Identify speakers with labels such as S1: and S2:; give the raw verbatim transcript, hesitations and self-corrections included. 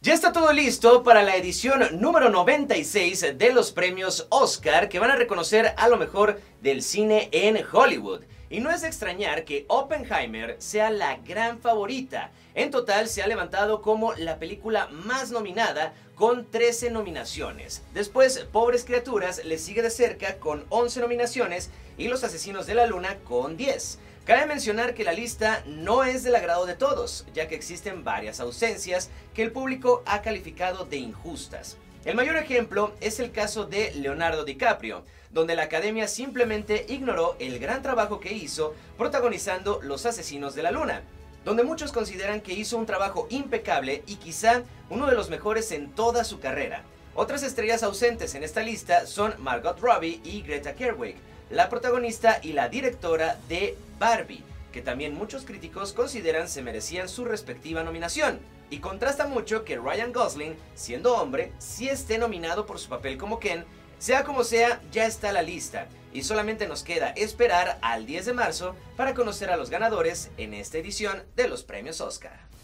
S1: Ya está todo listo para la edición número noventa y seis de los premios Oscar, que van a reconocer a lo mejor del cine en Hollywood. Y no es de extrañar que Oppenheimer sea la gran favorita. En total se ha levantado como la película más nominada con trece nominaciones. Después, Pobres Criaturas le sigue de cerca con once nominaciones y Los Asesinos de la Luna con diez. Cabe mencionar que la lista no es del agrado de todos, ya que existen varias ausencias que el público ha calificado de injustas. El mayor ejemplo es el caso de Leonardo DiCaprio, donde la Academia simplemente ignoró el gran trabajo que hizo protagonizando Los Asesinos de la Luna, donde muchos consideran que hizo un trabajo impecable y quizá uno de los mejores en toda su carrera. Otras estrellas ausentes en esta lista son Margot Robbie y Greta Gerwig, la protagonista y la directora de Barbie, que también muchos críticos consideran se merecían su respectiva nominación. Y contrasta mucho que Ryan Gosling, siendo hombre, sí esté nominado por su papel como Ken. Sea como sea, ya está la lista, y solamente nos queda esperar al diez de marzo para conocer a los ganadores en esta edición de los premios Oscar.